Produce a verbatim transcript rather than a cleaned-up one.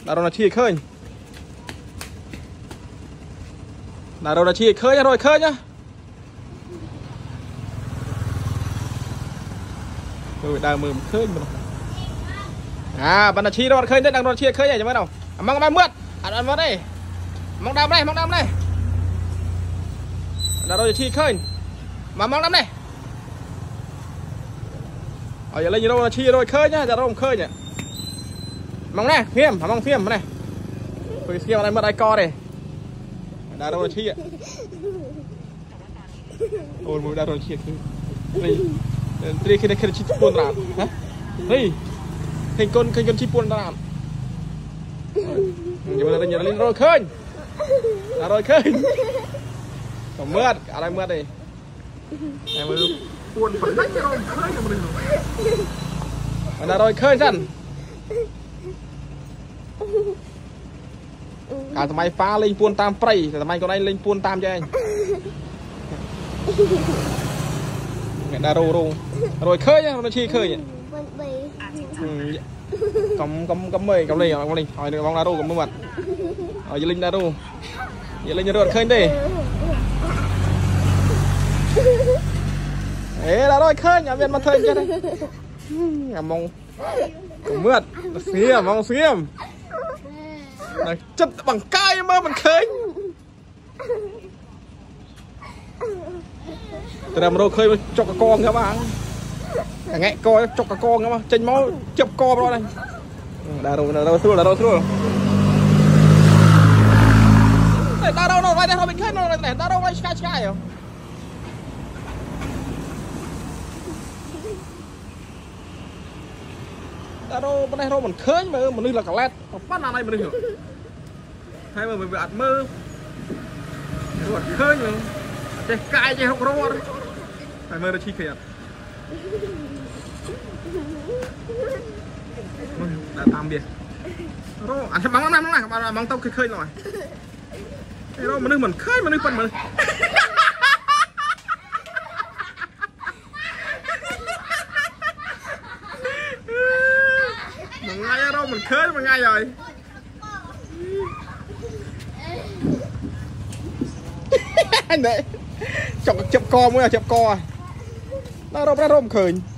đã rồi là chia khơi đã rồi là chia khơi rồi khơi nhá rồi đang mượm khơi à bạn là chia rồi khơi đấy đang rồi chia khơi này cho mấy đâu mang mang mượt ăn vào đây mang đam đây mang đam đây đã rồi chia khơi mà mang đam đây ở giờ lên như đâu là chia rồi khơi nhá, giờ đâu khơi nhỉ, mong này phim, mong phim này, phim phim này mất ai co này, đã đâu là chia, ôi mùi đã đâu chia, đây, đây khi đây khi chip buôn làm, hả, đây, thành con thành con chip buôn làm, nhưng mà đây giờ lên rồi khơi, đã rồi khơi, còn mướt, ở đây mướt đây, em mới buôn phần đấy rồi khơi cho mình rồi, đã rồi khơi dần. Cả tụi mày phá lên buôn tam prey, tụi mày còn anh lên buôn tam cho anh. Mẹ đã rô rô, rồi khơi nhá, nó chi khơi nhỉ? Cầm cầm cầm mày, cầm lên, cầm lên, hỏi được bóng đá rô cầm mật. Ở dưới linh đá rô, dưới linh đá khơi đi. Ê đã rồi khơi nhà viên mà thuê cho đây. Nhà mong cầm mượt, xiêm, mong xiêm. Chất bằng cay mà mình khơi. Từ đây mà đâu khơi cho cả con các bạn. Nghe coi cho cả con các bạn, chênh máu chụp co vào đây. Đã rồi, đã rồi thua, đã rồi thua. Đã đâu đâu, đây đây thôi mình khơi nó này, đã đâu đây sky sky rồi. Đã đâu bên đây đâu mình khơi mà mình là cả lét, phát nào này mình được. Hay mà mình bị ạt mơ. Rồi khơi mà. Cái cay chứ không có đâu. Phải mơ nó chi kìa. Đã tạm biệt. Rồi, ăn bắn năm này, bạn bắn tao khơi khơi rồi. Thế đó mà nước mình khơi mà nước phần mà. Ngay đâu mình khơi mà ngay rồi. Anh đấy chọc chụp co mới là chụp co. Nó đâu ra đâu khơi.